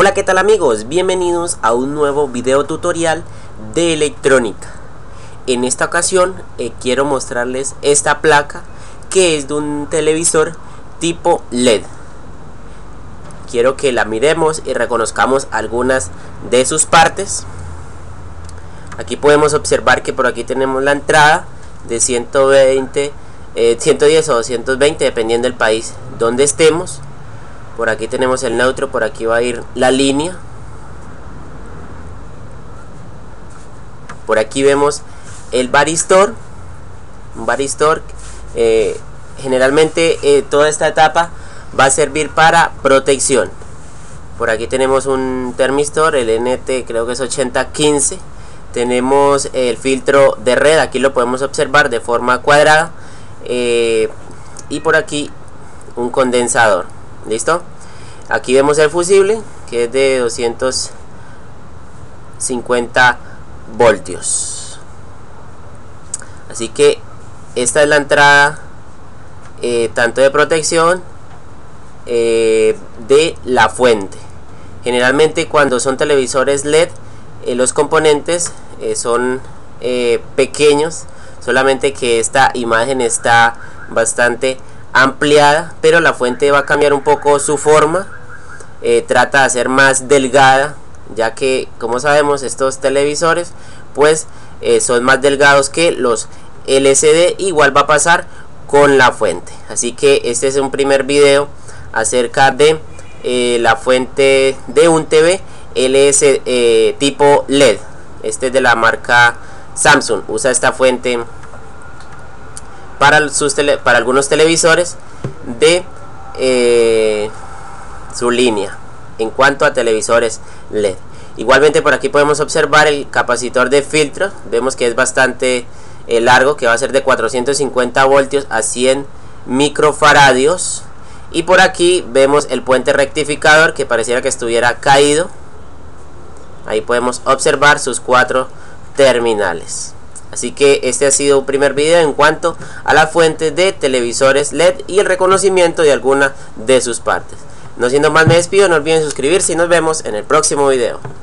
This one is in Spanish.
Hola, ¿qué tal amigos? Bienvenidos a un nuevo video tutorial de electrónica. En esta ocasión quiero mostrarles esta placa que es de un televisor tipo LED. Quiero que la miremos y reconozcamos algunas de sus partes. Aquí podemos observar que por aquí tenemos la entrada de 110 o 220 dependiendo del país donde estemos. Por aquí tenemos el neutro, por aquí va a ir la línea. Por aquí vemos el varistor. Un varistor, generalmente toda esta etapa va a servir para protección. Por aquí tenemos un termistor, el NT creo que es 8015. Tenemos el filtro de red, aquí lo podemos observar de forma cuadrada. Y por aquí un condensador. ¿Listo? Aquí vemos el fusible que es de 250 voltios. Así que esta es la entrada tanto de protección de la fuente. Generalmente cuando son televisores LED los componentes son pequeños, solamente que esta imagen está bastante ampliada, pero la fuente va a cambiar un poco su forma. Trata de ser más delgada, ya que como sabemos estos televisores pues son más delgados que los LCD. Igual va a pasar con la fuente, así que este es un primer video acerca de la fuente de un TV LCD tipo LED. Este es de la marca Samsung, usa esta fuente para algunos televisores de su línea en cuanto a televisores LED. Igualmente por aquí podemos observar el capacitor de filtro. Vemos que es bastante largo, que va a ser de 450 voltios a 100 microfaradios. Y por aquí vemos el puente rectificador que pareciera que estuviera caído. Ahí podemos observar sus 4 terminales. Así que este ha sido un primer video en cuanto a la fuente de televisores LED y el reconocimiento de alguna de sus partes. No siendo más, me despido, no olviden suscribirse y nos vemos en el próximo video.